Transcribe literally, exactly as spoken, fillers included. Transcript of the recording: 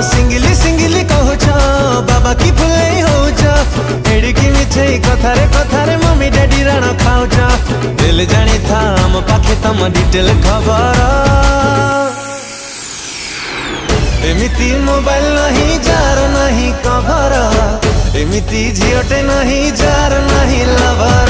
Singly singly कहूच बाबा की फुले होच एड़िकी मिछे कथारे कथारे mummy daddy राण खाऊच दिल जानी था आम पाखे तम डिटेल खबर एमिती मोबाइल नहीं जार नहीं कभर एमिती झीटे नहीं जार नहीं लवर।